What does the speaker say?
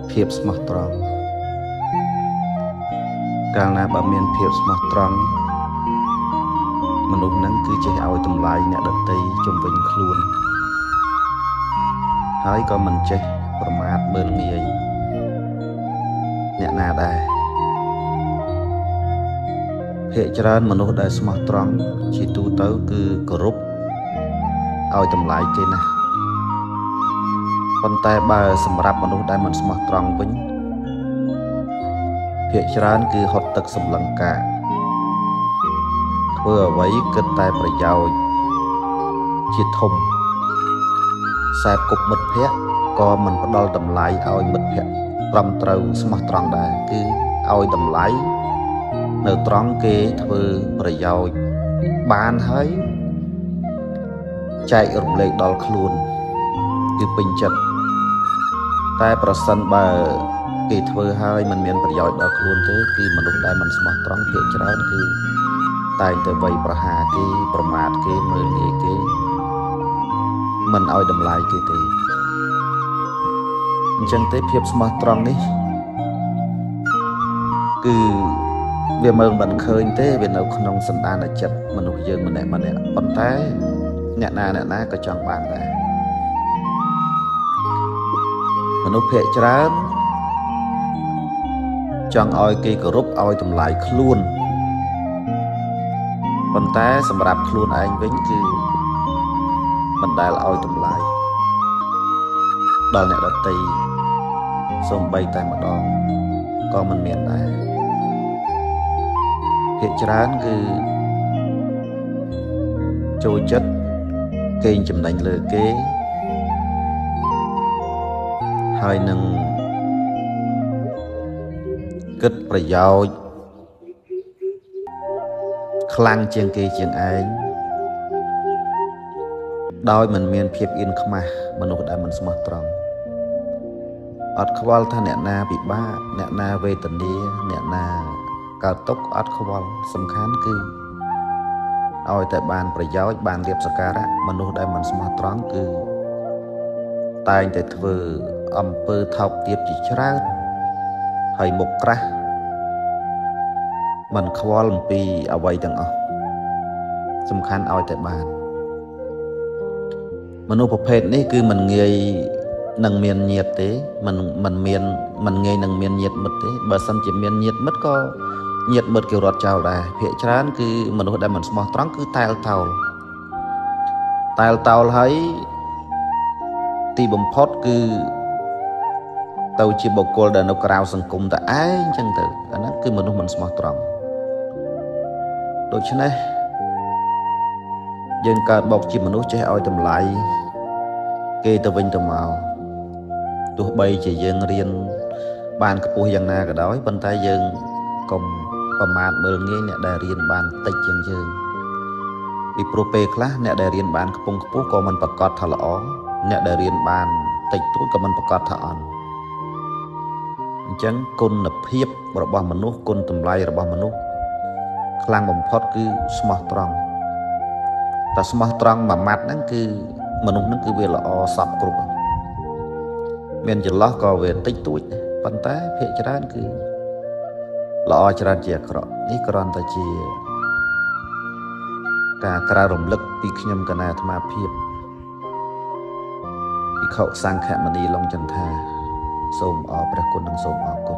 ភាពស្មោះត្រង់កាលណាបើមានភាពស្មោះត្រង់មនុស្សនឹងគឺចេះឲ្យតម្លៃអ្នកដទៃជុំវិញខ្លួនហើយក៏មិនចេះប្រមាថមើលងាយអ្នកណាដែរភាគច្រើនមនុស្សដែលស្មោះត្រង់ជាទូទៅគឺគោរពឲ្យតម្លៃគេណាស់ប៉ុន្តែបើសម្រាប់មនុស្សដែលមិនស្មោះត្រង់វិញភាគច្រើនគឺហត់ទឹកសម្លឹងការធ្វើអ្វីគិតតែប្រយោជន៍ជាធំខ្សែគប់មិត្តភក្តិក៏មិនផ្ដល់តម្លៃឲ្យមិត្តភក្តិត្រឹមត្រូវស្មោះត្រង់ដែរគឺឲ្យតម្លៃនៅត្រង់គេធ្វើប្រយោជន៍បានហើយចែករំលែកដល់ខ្លួនគឺពេញចិត្តតែប្រសិនបើគេធ្វើហើយมันមានប្រយោជន៍ដល់ខ្លួនទេគឺមនុស្សដែលមិនស្មោះត្រង់ភាគច្រើនគឺតែងតែវាយប្រហារគេប្រមាថគេមើលងាយគេមិនឲ្យតម្លៃគេទេអញ្ចឹងទេភាពស្មោះត្រង់នេះគឺវាមើលមិនឃើញទេវានៅក្នុងសន្តានចិត្តមនុស្សយើងម្នាក់ប៉ុន្តែអ្នកណាក៏ចង់បានដែរមនុស្សភាគច្រើនចង់ឲ្យគេគោរពឲ្យតម្លៃខ្លួនប៉ុន្តែសម្រាប់ខ្លួនឯងវិញគឺមិនដែលឲ្យតម្លៃដល់អ្នកដទៃសូម្បីតែម្ដងក៏មិនមានដែរភាគច្រើនគឺចូលចិត្តកេងចំណេញលើគេហើយនឹងគិតប្រយោជន៍ខ្លាំងជាងគេជាងឯងដោយមិនមានភាពអៀនខ្មាស់មនុស្សដែលមិនស្មោះត្រង់អត់ខ្វល់ថាអ្នកណាពិបាកអ្នកណាវេទនាអ្នកណាកើតទុក្ខអត់ខ្វល់សំខាន់គឺឲ្យតែបានប្រយោជន៍បានលៀបសក្ការៈមនុស្សដែលមិនស្មោះត្រង់គឺតែងតែធ្វើអំពើថោកទាបជាច្រើនហើយមុខក្រាស់មិនខ្វល់អំពីអ្វីទាំងអស់សំខាន់ឲ្យតែបានមនុស្សប្រភេទនេះគឺមិនងាយនឹងមានញាតិទេមិនងាយនឹងមានញាតិមិត្តទេបើសិនជាមានញាតិមិត្តក៏ញាតិមិត្តគេរត់ចោលដែរភាគច្រើនគឺមនុស្សដែលមិនស្មោះត្រង់គឺតែលតោលហើយទីបំផុតគឺទៅជាបុគ្គលដែលនៅក្រៅសង្គមតែឯងអញ្ចឹងទៅអាហ្នឹងគឺមនុស្សមិនស្មោះត្រង់ដូច្នេះយើងកើតមកជាមនុស្សចេះឲ្យតម្លៃគេទៅវិញទៅមកទោះបីជាយើងរៀនបានខ្ពស់យ៉ាងណាក៏ដោយប៉ុន្តែយើងកុំប្រមាថមើលងាយអ្នកដែលរៀនបានតិចជាងយើងពីព្រោះពេលខ្លះអ្នកដែលរៀនបានខ្ពង់ខ្ពស់ក៏មិនប្រកាសថាល្អអ្នកដែលរៀនបានតិចតួចក៏មិនប្រកាសថាអន់អញ្ចឹងគុណភាពរបស់មនុស្សគុណតម្លៃរបស់មនុស្សខ្លាំងបំផុតគឺស្មោះត្រង់តែស្មោះត្រង់មួយម៉ាត់ហ្នឹងគឺមនុស្សហ្នឹងគឺវាល្អសពគ្រប់មានចន្លោះក៏វាតិចតួចប៉ុន្តែភាគច្រើនគឺល្អច្រើនជាអាក្រក់នេះគ្រាន់តែជាការក្រើនរំលឹកពីខ្ញុំកណាអាត្មាភាពភិក្ខុសង្ឃមនីឡុងចន្ទថាសូមអរព្រះគុណនិងសូមអរគុណ